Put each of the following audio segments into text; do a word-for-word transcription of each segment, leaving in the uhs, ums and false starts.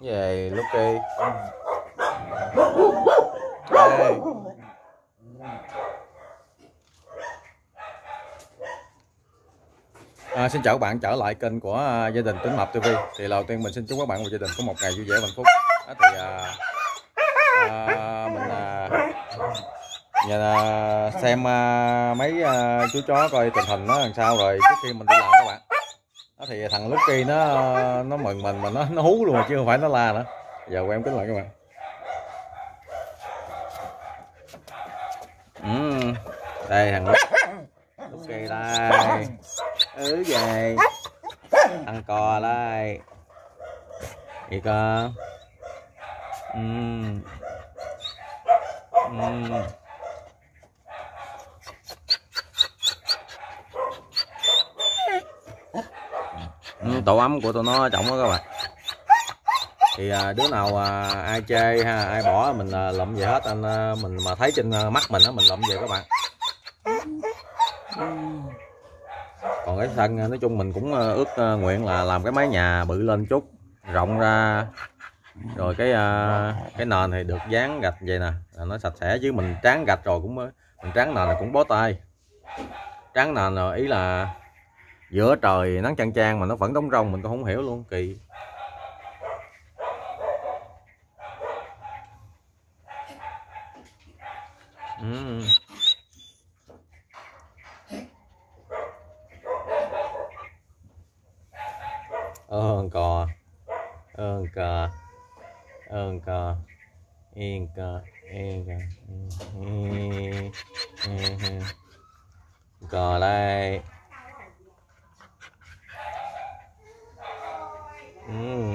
Về Lucky. Đây. À, xin chào các bạn trở lại kênh của uh, gia đình Tính Mập ti vi. Thì đầu tiên mình xin chúc các bạn và gia đình có một ngày vui vẻ và hạnh phúc. Đó, thì uh, uh, mình uh, nhà, uh, xem uh, mấy uh, chú chó coi tình hình nó làm sao rồi trước khi mình đi làm các bạn. Đó, thì thằng Lucky nó nó mừng mình mà nó nó hú luôn chứ không phải nó la nữa. Giờ quay em kính lại các bạn. Ừ. Đây thằng Lucky đây. Ừ về ăn cò đây vậy cơ. Uhm. Uhm. Uhm, tổ ấm của tụi nó trọng đó các bạn. Thì à, đứa nào à, ai chê ha, ai bỏ mình à, lụm về hết. Anh à, mình mà thấy trên mắt mình á mình lụm về các bạn. Còn cái sân nói chung mình cũng ước nguyện là làm cái mái nhà bự lên chút, rộng ra, rồi cái cái nền thì được dán gạch vậy nè, nó sạch sẽ. Chứ mình tráng gạch rồi cũng mình tráng nền là cũng bó tay. Tráng nền rồi ý là giữa trời nắng chang chang mà nó vẫn đóng rông, mình cũng không hiểu luôn, kỳ. Ừ. ơn cò ơn cò ơn cò yên cò yên cò cò đây. Ừ.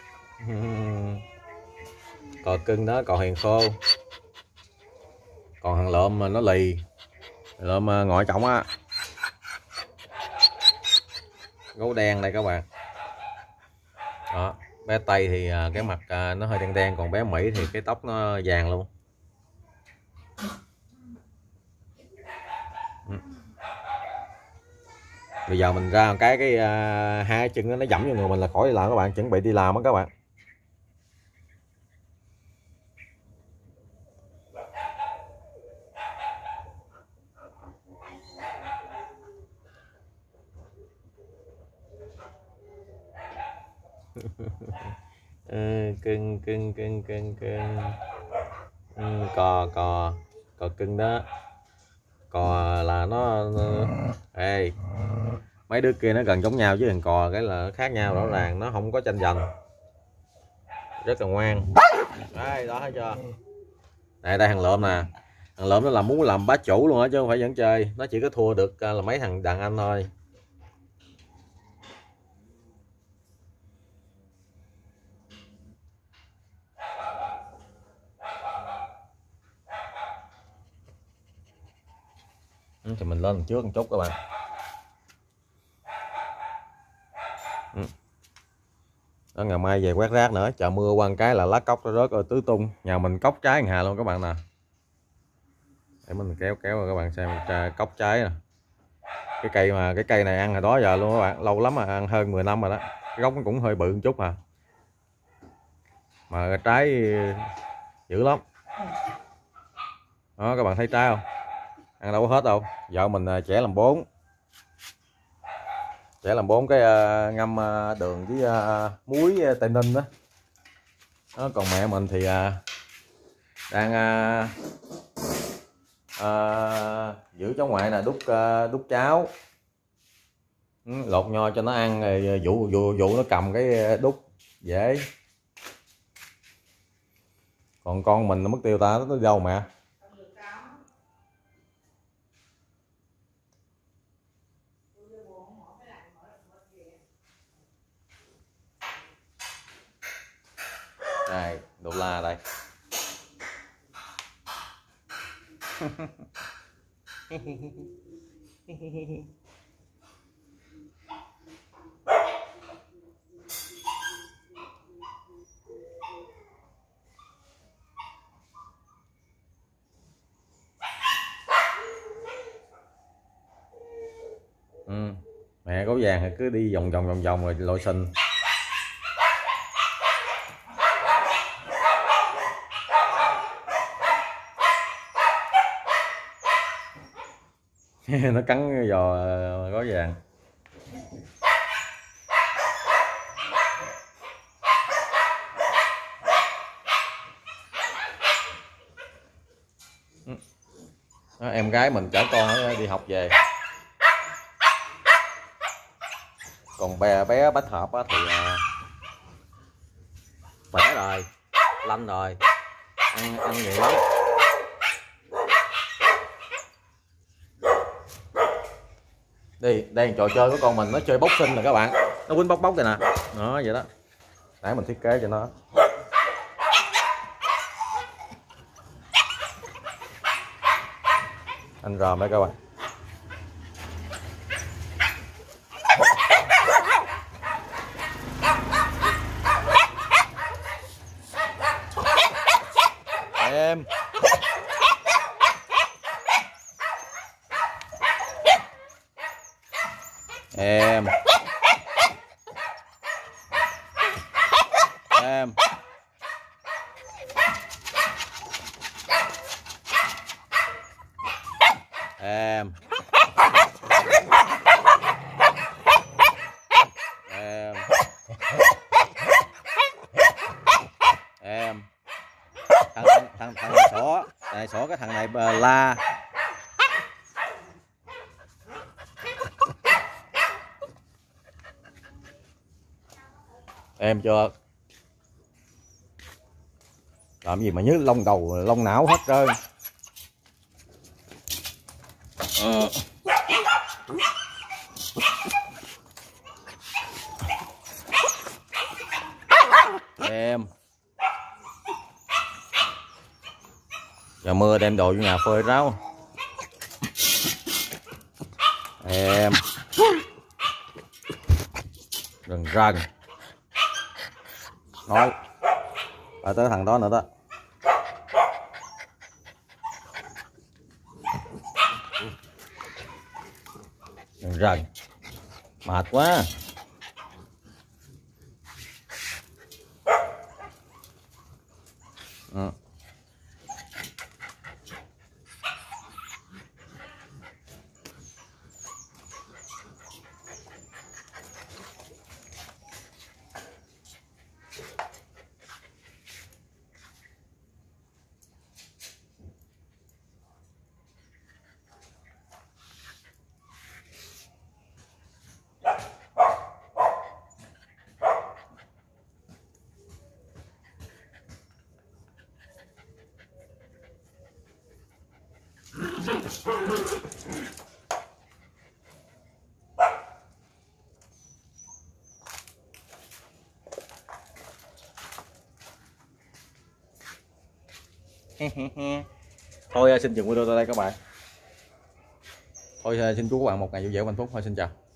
Cò cưng đó, cò hiền khô. Còn thằng lợm mà nó lì, lợm ngồi trọng á. Gấu đen đây các bạn. Đó, bé Tây thì cái mặt nó hơi đen đen, còn bé Mỹ thì cái tóc nó vàng luôn. Ừ. Bây giờ mình ra một cái cái uh, hai chân nó dẫm vô người mình là khỏi đi làm các bạn, chuẩn bị đi làm á các bạn. Ừ, cưng cưng cưng cưng cưng. Ừ, cò cò cò cưng đó. Cò là nó, nó... Ê, mấy đứa kia nó gần giống nhau chứ thằng cò cái là nó khác nhau rõ ràng, nó không có tranh giành, rất là ngoan. Đây đó thấy chưa. Đây đây thằng lợm nè, thằng lợm nó là muốn làm bá chủ luôn á chứ không phải dẫn chơi, nó chỉ có thua được là mấy thằng đàn anh thôi. Thì mình lên trước một chút các bạn. Đó, ngày mai về quét rác nữa, trời mưa quăng cái là lá cốc nó rớt rồi tứ tung. Nhà mình cốc trái hà luôn các bạn nè. Để mình kéo kéo rồi các bạn xem cốc trái nè. Cái cây mà cái cây này ăn hồi đó giờ luôn các bạn, lâu lắm mà ăn hơn mười năm rồi đó. Cái gốc nó cũng hơi bự một chút à. Mà trái dữ lắm. Đó các bạn thấy trái không? Ăn đâu có hết đâu. Vợ mình chẻ làm bốn. Chẻ làm bốn cái uh, ngâm uh, đường với uh, muối uh, Tây Ninh đó. Đó. Còn mẹ mình thì uh, đang uh, uh, giữ cháu ngoại nè, đút uh, đút cháo. Ừ, lột nho cho nó ăn rồi dụ dụ dụ nó cầm cái đút dễ. Còn con mình nó mất tiêu ta, nó đi đâu mẹ? Đây, đô la đây. Ừ. Mẹ gấu vàng thì cứ đi vòng vòng vòng vòng rồi lội sình. Nó cắn giò có vàng. Đó, em gái mình chở con đi học về. Còn bé bé Bách Hợp thì khỏe rồi, lanh rồi, ăn ăn nhiều lắm. Đi đây trò chơi của con mình, nó chơi bốc sinh nè các bạn, nó quýnh bốc bốc vậy nè, nó vậy đó, nãy mình thiết kế cho nó. Anh ròm đây các bạn. Em em em em em em thằng thằng thằng thằng này sổ này sổ cái thằng này la. Em chưa làm gì mà nhớ lông đầu lông não hết trơn. ờ. Em giờ mưa đem đồ vô nhà phơi ráo. Em rần rần nói lại tới thằng đó nữa đó. Rần rần mệt quá. Ừ. Thôi xin dừng video tại đây các bạn. Thôi xin chúc các bạn một ngày vui vẻ hạnh phúc. Thôi xin chào.